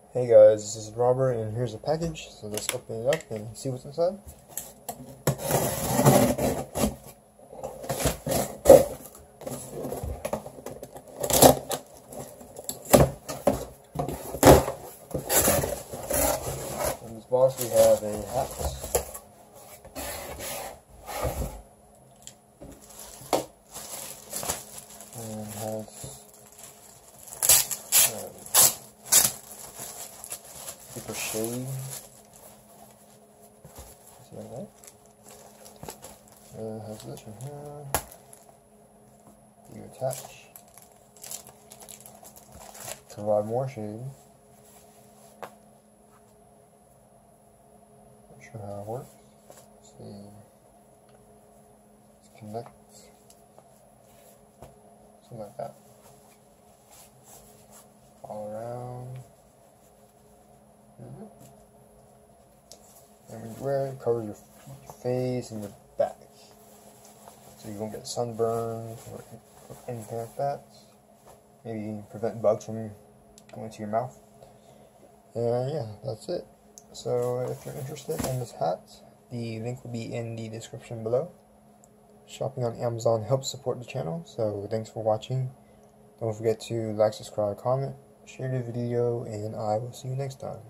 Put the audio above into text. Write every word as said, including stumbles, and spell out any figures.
Hey guys, this is Robert and here's a package, so let's open it up and see what's inside. In this box we have a hat. And it has um, paper shade. See like that? And it has this right here. You attach to provide more shade. Not sure how it works. Let's see. Let's connect. Something like that. All around. Mm-hmm. And when you wear it, covers your face and your back. So you won't get sunburn or anything like that. Maybe prevent bugs from going to your mouth. And yeah, that's it. So if you're interested in this hat, the link will be in the description below. Shopping on Amazon helps support the channel, so thanks for watching. Don't forget to like, subscribe, comment, share the video, and I will see you next time.